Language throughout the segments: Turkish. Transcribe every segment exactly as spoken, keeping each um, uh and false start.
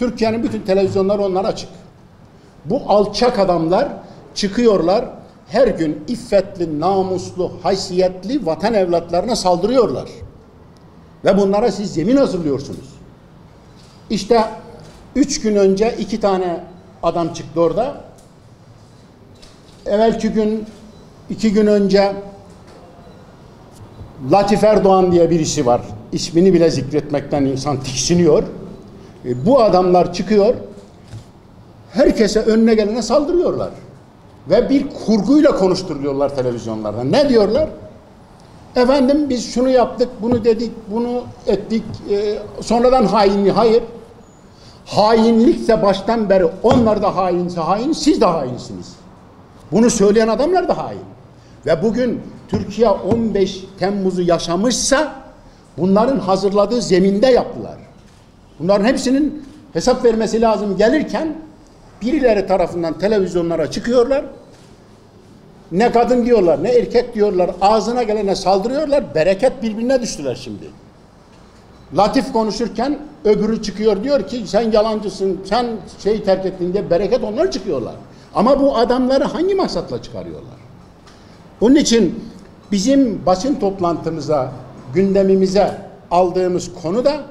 Türkiye'nin bütün televizyonları onlara açık. Bu alçak adamlar çıkıyorlar, her gün iffetli, namuslu, haysiyetli vatan evlatlarına saldırıyorlar. Ve bunlara siz yemin hazırlıyorsunuz. İşte üç gün önce iki tane adam çıktı orada. Evvelki gün, iki gün önce Latif Erdoğan diye birisi var. İsmini bile zikretmekten insan tiksiniyor. E, bu adamlar çıkıyor, herkese önüne gelene saldırıyorlar. Ve bir kurguyla konuşturuyorlar televizyonlarda. Ne diyorlar? Efendim biz şunu yaptık, bunu dedik, bunu ettik. E, sonradan hainlik. Hayır. Hainlikse baştan beri onlar da hainse hain, siz de hainsiniz. Bunu söyleyen adamlar da hain. Ve bugün Türkiye on beş Temmuz'u yaşamışsa bunların hazırladığı zeminde yaptılar. Bunların hepsinin hesap vermesi lazım. Gelirken birileri tarafından televizyonlara çıkıyorlar. Ne kadın diyorlar, ne erkek diyorlar, ağzına gelene saldırıyorlar. Bereket birbirine düştüler şimdi. Latif konuşurken öbürü çıkıyor, diyor ki sen yalancısın, sen şeyi terk ettin diye bereket onlar çıkıyorlar. Ama bu adamları hangi maksatla çıkarıyorlar? Onun için bizim basın toplantımıza, gündemimize aldığımız konu da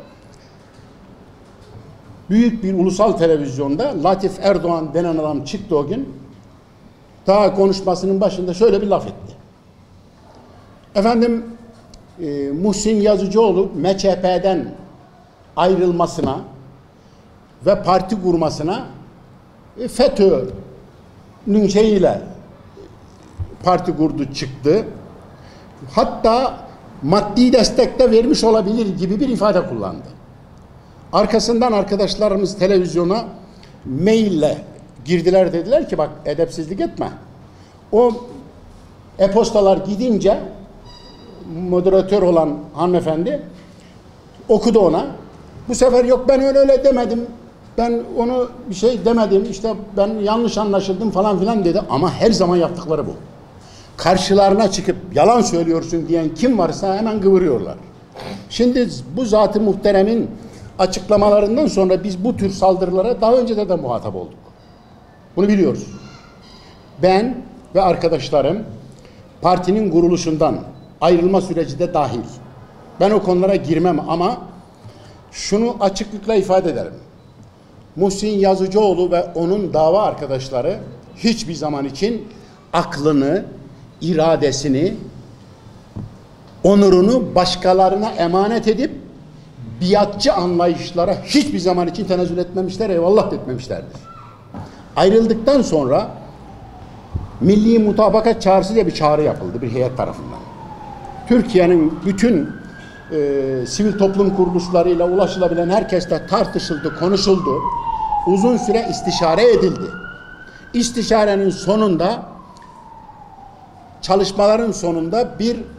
büyük bir ulusal televizyonda Latif Erdoğan denen adam çıktı o gün. Daha konuşmasının başında şöyle bir laf etti. Efendim e, Muhsin Yazıcıoğlu M Ç P'den ayrılmasına ve parti kurmasına e, FETÖ'nün şeyiyle parti kurdu çıktı. Hatta maddi destek de vermiş olabilir gibi bir ifade kullandı. Arkasından arkadaşlarımız televizyona maille girdiler, dediler ki bak edepsizlik etme. O e-postalar gidince moderatör olan hanımefendi okudu ona. Bu sefer yok ben öyle öyle demedim. Ben onu bir şey demedim. İşte ben yanlış anlaşıldım falan filan dedi. Ama her zaman yaptıkları bu. Karşılarına çıkıp yalan söylüyorsun diyen kim varsa hemen kıvırıyorlar. Şimdi bu zat-ı muhteremin açıklamalarından sonra biz bu tür saldırılara daha önce de, de muhatap olduk. Bunu biliyoruz. Ben ve arkadaşlarım partinin kuruluşundan ayrılma süreci de dahil. Ben o konulara girmem ama şunu açıklıkla ifade ederim. Muhsin Yazıcıoğlu ve onun dava arkadaşları hiçbir zaman için aklını, iradesini, onurunu başkalarına emanet edip biatçı anlayışlara hiçbir zaman için tenezzül etmemişler, eyvallah etmemişlerdir. Ayrıldıktan sonra Milli Mutabakat Çağrısı diye bir çağrı yapıldı bir heyet tarafından. Türkiye'nin bütün e, sivil toplum kuruluşlarıyla ulaşılabilen herkesle tartışıldı, konuşuldu. Uzun süre istişare edildi. İstişarenin sonunda, çalışmaların sonunda bir e,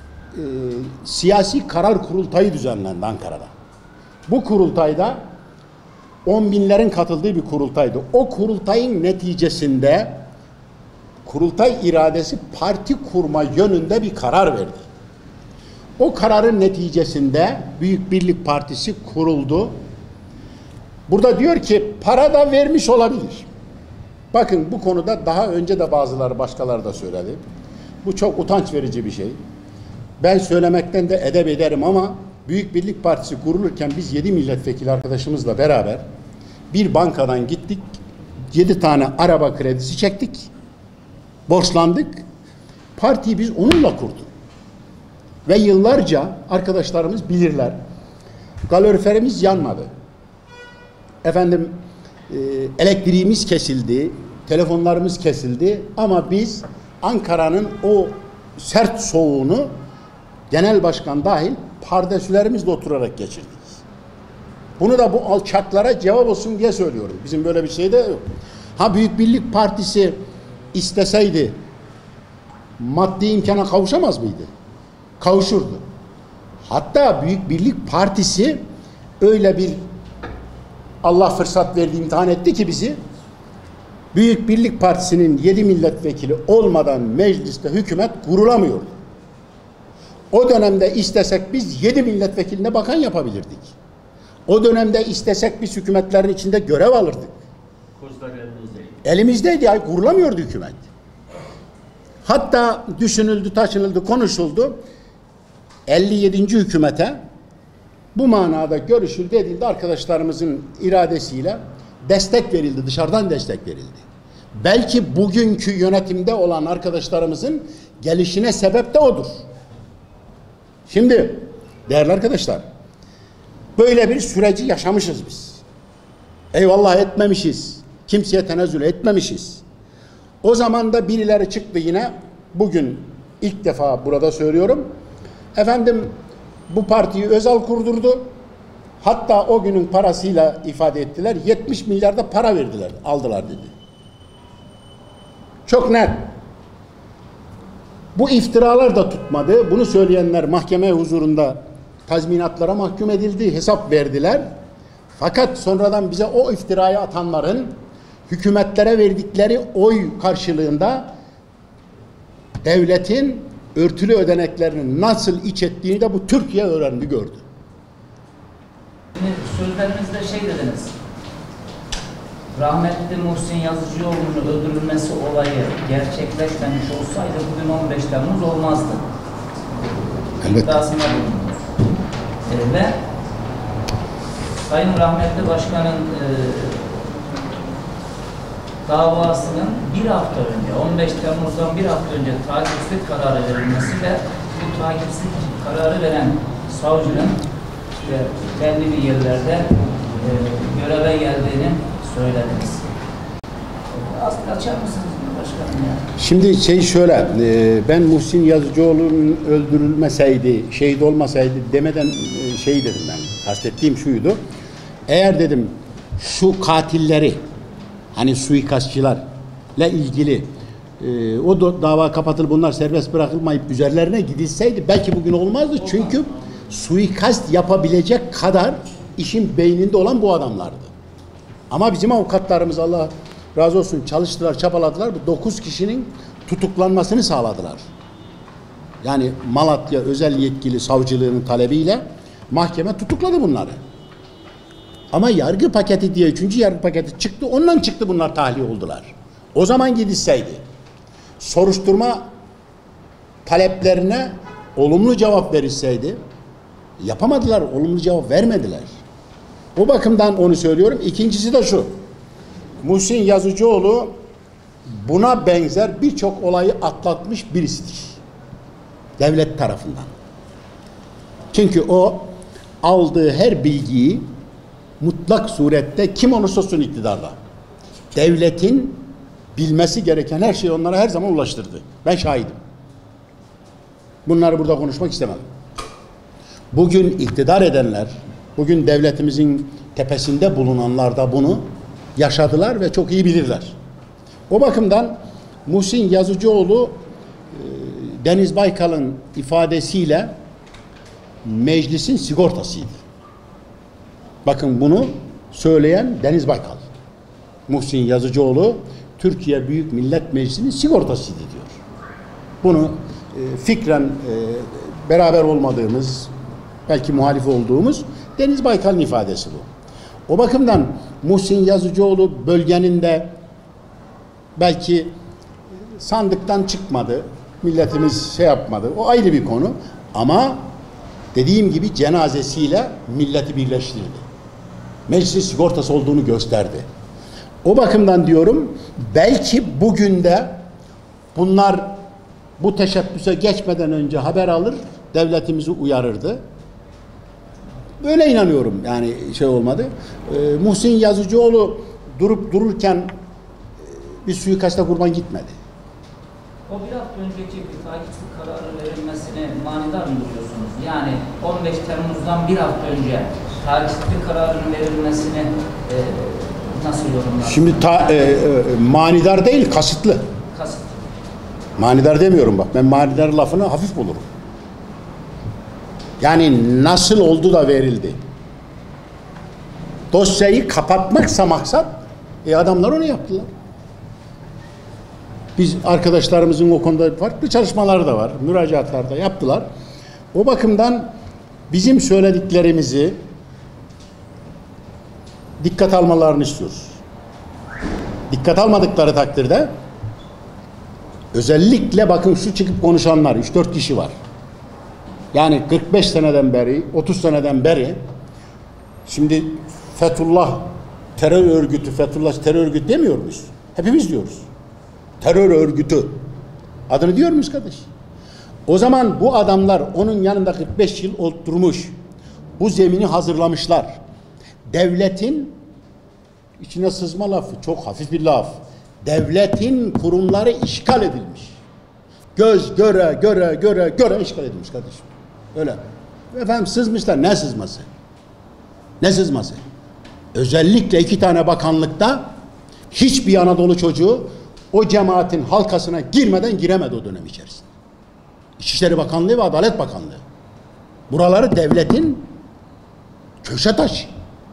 siyasi karar kurultayı düzenlendi Ankara'da. Bu kurultayda on binlerin katıldığı bir kurultaydı. O kurultayın neticesinde kurultay iradesi parti kurma yönünde bir karar verdi. O kararın neticesinde Büyük Birlik Partisi kuruldu. Burada diyor ki para da vermiş olabilir. Bakın bu konuda daha önce de bazıları başkaları da söyledi. Bu çok utanç verici bir şey. Ben söylemekten de edep ederim ama Büyük Birlik Partisi kurulurken biz yedi milletvekili arkadaşımızla beraber bir bankadan gittik. Yedi tane araba kredisi çektik. Borçlandık. Partiyi biz onunla kurduk. Ve yıllarca arkadaşlarımız bilirler. Kaloriferimiz yanmadı. Efendim e, elektriğimiz kesildi. Telefonlarımız kesildi. Ama biz Ankara'nın o sert soğuğunu genel başkan dahil pardesülerimizle oturarak geçirdik. Bunu da bu alçaklara cevap olsun diye söylüyorum. Bizim böyle bir şey de yok. Ha Büyük Birlik Partisi isteseydi maddi imkana kavuşamaz mıydı? Kavuşurdu. Hatta Büyük Birlik Partisi öyle bir Allah fırsat verdi, imtihan etti ki bizi. Büyük Birlik Partisi'nin yedi milletvekili olmadan mecliste hükümet kurulamıyordu. O dönemde istesek biz yedi milletvekiline bakan yapabilirdik. O dönemde istesek biz hükümetlerin içinde görev alırdık. Kozlar elimizdeydi. Elimizdeydi ya, kurulamıyordu hükümet. Hatta düşünüldü, taşınıldı, konuşuldu. elli yedinci hükümete bu manada görüşüldü, edildi. Arkadaşlarımızın iradesiyle destek verildi, dışarıdan destek verildi. Belki bugünkü yönetimde olan arkadaşlarımızın gelişine sebep de odur. Şimdi değerli arkadaşlar, böyle bir süreci yaşamışız biz. Eyvallah etmemişiz. Kimseye tenezzül etmemişiz. O zaman da birileri çıktı yine, bugün ilk defa burada söylüyorum. Efendim bu partiyi Özal kurdurdu. Hatta o günün parasıyla ifade ettiler. yetmiş milyarda para verdiler, aldılar dedi. Çok net. Bu iftiralar da tutmadı. Bunu söyleyenler mahkeme huzurunda tazminatlara mahkum edildi, hesap verdiler. Fakat sonradan bize o iftirayı atanların hükümetlere verdikleri oy karşılığında devletin örtülü ödeneklerini nasıl iç ettiğini de bu Türkiye öğrendi, gördü. Şimdi sözlerinizde şey dediniz, rahmetli Muhsin Yazıcıoğlu'nun öldürülmesi olayı gerçekleşmemiş olsaydı bugün on beş Temmuz olmazdı. Evet. İddiasında bulundunuz. E, ve Sayın Rahmetli Başkan'ın e, davasının bir hafta önce, on beş Temmuz'dan bir hafta önce takipsizlik kararı verilmesi ve bu takipsizlik kararı veren savcının işte belli bir yerlerde e, göreve geldiğini söylediniz. Az açar mısınız başkanım ya? Şimdi şey şöyle, e, ben Muhsin Yazıcıoğlu'nun öldürülmeseydi, şehit olmasaydı demeden e, şey dedim ben. Kastettiğim şuydu. Eğer dedim şu katilleri, hani suikastçılarla ilgili e, o dava kapatılıp bunlar serbest bırakılmayıp üzerlerine gidilseydi belki bugün olmazdı. Çünkü suikast yapabilecek kadar işin beyninde olan bu adamlardı. Ama bizim avukatlarımız Allah razı olsun çalıştılar, çabaladılar. Bu dokuz kişinin tutuklanmasını sağladılar. Yani Malatya özel yetkili savcılığının talebiyle mahkeme tutukladı bunları. Ama yargı paketi diye üçüncü yargı paketi çıktı. Ondan çıktı bunlar, tahliye oldular. O zaman gidilseydi, soruşturma taleplerine olumlu cevap verilseydi, yapamadılar, olumlu cevap vermediler. O bakımdan onu söylüyorum. İkincisi de şu. Muhsin Yazıcıoğlu buna benzer birçok olayı atlatmış birisidir. Devlet tarafından. Çünkü o aldığı her bilgiyi mutlak surette kim olursa olsun iktidarda, devletin bilmesi gereken her şeyi onlara her zaman ulaştırdı. Ben şahidim. Bunları burada konuşmak istemem. Bugün iktidar edenler, bugün devletimizin tepesinde bulunanlar da bunu yaşadılar ve çok iyi bilirler. O bakımdan Muhsin Yazıcıoğlu Deniz Baykal'ın ifadesiyle meclisin sigortasıydı. Bakın bunu söyleyen Deniz Baykal. Muhsin Yazıcıoğlu Türkiye Büyük Millet Meclisi'nin sigortasıydı diyor. Bunu e, fikren e, beraber olmadığımız, belki muhalif olduğumuz Deniz Baykal'ın ifadesi bu. O bakımdan Muhsin Yazıcıoğlu bölgenin de belki sandıktan çıkmadı, milletimiz şey yapmadı, o ayrı bir konu. Ama dediğim gibi cenazesiyle milleti birleştirdi. Meclisin sigortası olduğunu gösterdi. O bakımdan diyorum, belki bugün de bunlar bu teşebbüse geçmeden önce haber alır, devletimizi uyarırdı. Böyle inanıyorum, yani şey olmadı. Ee, Muhsin Yazıcıoğlu durup dururken e, bir suikasta kurban gitmedi. O bir hafta önceki bir takipsizlik kararı verilmesini manidar mı buluyorsunuz? Yani on beş Temmuz'dan bir hafta önce takipsizlik kararının verilmesini e, nasıl yorumlarsınız? Şimdi ta, e, e, manidar değil, kasıtlı. Kasıtlı. Manidar demiyorum bak. Ben manidar lafını hafif bulurum. Yani nasıl oldu da verildi? Dosyayı kapatmaksa maksat, e adamlar onu yaptılar. Biz arkadaşlarımızın o konuda farklı çalışmaları da var. Müracaatlar da yaptılar. O bakımdan bizim söylediklerimizi dikkat almalarını istiyoruz. Dikkat almadıkları takdirde özellikle bakın şu çıkıp konuşanlar üç dört kişi var. Yani kırk beş seneden beri, otuz seneden beri şimdi Fethullah terör örgütü, Fethullah terör örgütü demiyor muyuz? Hepimiz diyoruz. Terör örgütü. Adını diyor muyuz kardeş? O zaman bu adamlar onun yanında kırk beş yıl oturmuş. Bu zemini hazırlamışlar. Devletin içine sızma lafı çok hafif bir laf. Devletin kurumları işgal edilmiş. Göz göre göre göre göre işgal edilmiş kardeşim. Öyle. Efendim sızmışlar. Ne sızması? Ne sızması? Özellikle iki tane bakanlıkta hiçbir Anadolu çocuğu o cemaatin halkasına girmeden giremedi o dönem içerisinde. İçişleri Bakanlığı ve Adalet Bakanlığı. Buraları devletin köşe taşı.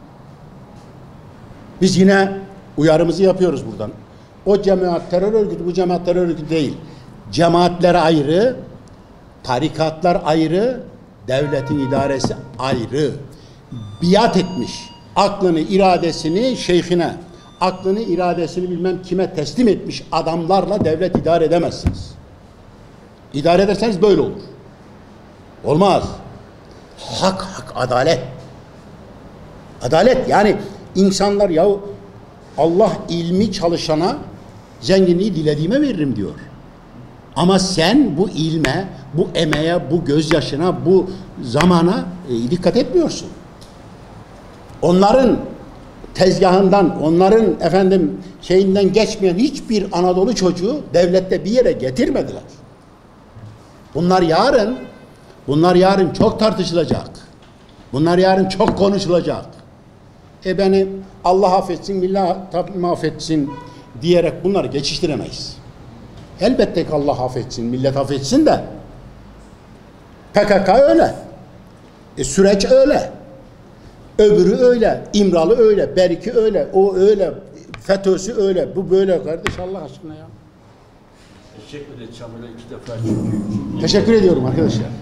Biz yine uyarımızı yapıyoruz buradan. O cemaat terör örgütü, bu cemaat terör örgütü değil. Cemaatler ayrı, tarikatlar ayrı, devletin idaresi ayrı. Biat etmiş, aklını, iradesini şeyhine, aklını, iradesini bilmem kime teslim etmiş adamlarla devlet idare edemezsiniz. İdare ederseniz böyle olur. Olmaz. Hak, hak, adalet. Adalet yani insanlar yahu Allah ilmi çalışana zenginliği dilediğime veririm diyor. Ama sen bu ilme, bu emeğe, bu gözyaşına, bu zamana e, dikkat etmiyorsun. Onların tezgahından, onların efendim şeyinden geçmeyen hiçbir Anadolu çocuğu devlette bir yere getirmediler. Bunlar yarın, bunlar yarın çok tartışılacak. Bunlar yarın çok konuşulacak. E beni Allah affetsin, millet affetsin diyerek bunları geçiştiremeyiz. Elbette ki Allah affetsin, millet affetsin de P K K öyle. E süreç öyle. Öbürü öyle. İmralı öyle. Beriki öyle. O öyle. FETÖ'sü öyle. Bu böyle kardeş Allah aşkına ya. Teşekkür ederim. Çamur'a iki defa çünkü. Teşekkür ediyorum arkadaşlar.